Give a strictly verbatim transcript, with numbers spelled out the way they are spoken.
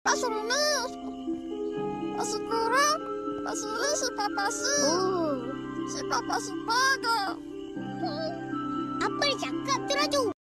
Pasulunus. Pasukura. Pasulus papasu. Oh. Si papasu paga. Apa dia cakap tu, Raju?